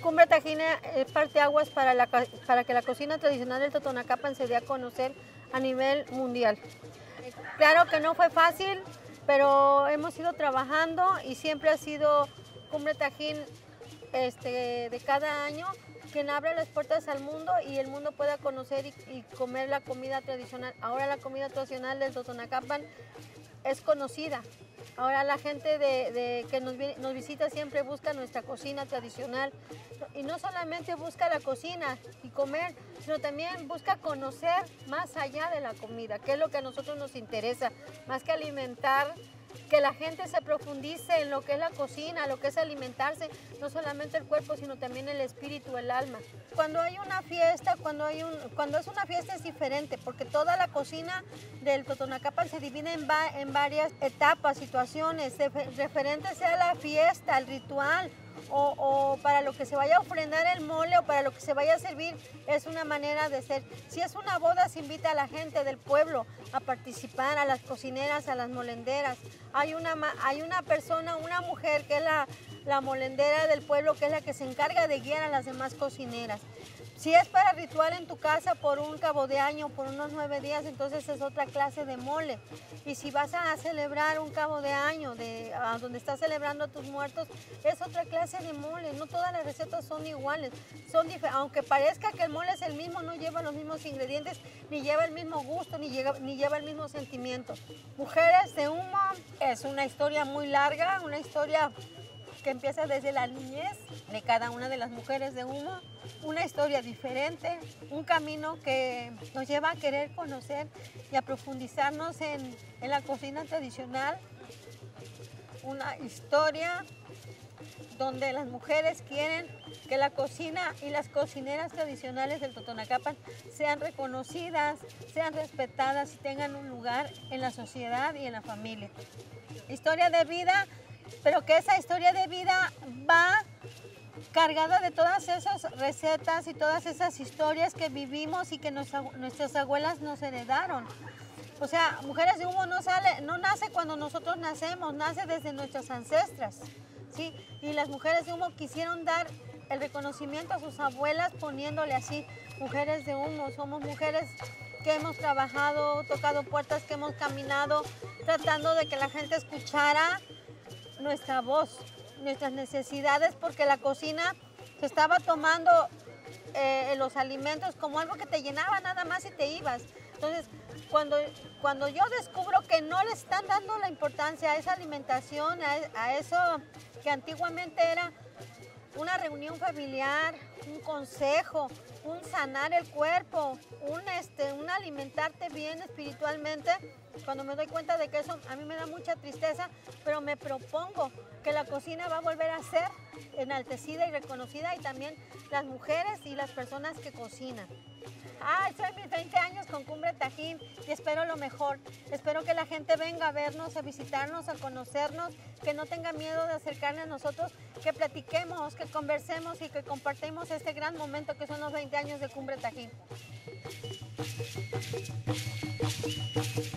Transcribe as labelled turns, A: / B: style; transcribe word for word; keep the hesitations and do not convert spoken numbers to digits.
A: Cumbre Tajín es parteaguas para, la, para que la cocina tradicional del Totonacapan se dé a conocer a nivel mundial. Claro que no fue fácil, pero hemos ido trabajando y siempre ha sido Cumbre Tajín este, de cada año quien abre las puertas al mundo y el mundo pueda conocer y, y comer la comida tradicional. Ahora la comida tradicional del Totonacapan es conocida. Ahora la gente de, de, que nos, nos visita siempre busca nuestra cocina tradicional y no solamente busca la cocina y comer, sino también busca conocer más allá de la comida, que es lo que a nosotros nos interesa, más que alimentar, que la gente se profundice en lo que es la cocina, lo que es alimentarse, no solamente el cuerpo, sino también el espíritu, el alma. Cuando hay una fiesta, cuando, hay un, cuando es una fiesta es diferente, porque toda la cocina del Totonacapan se divide en, va, en varias etapas, situaciones, referentes a la fiesta, al ritual, O, o para lo que se vaya a ofrendar el mole o para lo que se vaya a servir, es una manera de ser. Si es una boda, se invita a la gente del pueblo a participar, a las cocineras, a las molenderas. Hay una, hay una persona, una mujer que es la, la molendera del pueblo, que es la que se encarga de guiar a las demás cocineras. Si es para ritual en tu casa por un cabo de año, por unos nueve días, entonces es otra clase de mole. Y si vas a celebrar un cabo de año, de, a donde estás celebrando a tus muertos, es otra clase de mole. No todas las recetas son iguales, son aunque parezca que el mole es el mismo, no lleva los mismos ingredientes, ni lleva el mismo gusto, ni, llega, ni lleva el mismo sentimiento. Mujeres de Humo es una historia muy larga, una historia que empieza desde la niñez de cada una de las mujeres de Humo, una historia diferente, un camino que nos lleva a querer conocer y a profundizarnos en, en la cocina tradicional, una historia donde las mujeres quieren que la cocina y las cocineras tradicionales del Totonacapan sean reconocidas, sean respetadas y tengan un lugar en la sociedad y en la familia. Historia de vida, pero que esa historia de vida va cargada de todas esas recetas y todas esas historias que vivimos y que nos, nuestras abuelas nos heredaron. O sea, Mujeres de Humo no, sale, no nace cuando nosotros nacemos, nace desde nuestras ancestras, ¿sí? Y las Mujeres de Humo quisieron dar el reconocimiento a sus abuelas poniéndole así, Mujeres de Humo. Somos mujeres que hemos trabajado, tocado puertas, que hemos caminado, tratando de que la gente escuchara nuestra voz, nuestras necesidades, porque la cocina se estaba tomando eh, los alimentos como algo que te llenaba nada más y te ibas. Entonces, cuando, cuando yo descubro que no le están dando la importancia a esa alimentación, a, a eso que antiguamente era una reunión familiar, un consejo, un sanar el cuerpo, un, este, un alimentarte bien espiritualmente, cuando me doy cuenta de que eso a mí me da mucha tristeza, pero me propongo que la cocina va a volver a ser enaltecida y reconocida, y también las mujeres y las personas que cocinan. Ay, soy mis veinte años con Cumbre Tajín y espero lo mejor. Espero que la gente venga a vernos, a visitarnos, a conocernos, que no tenga miedo de acercarse a nosotros, que platiquemos, que conversemos y que compartimos este gran momento que son los veinte años de Cumbre Tajín.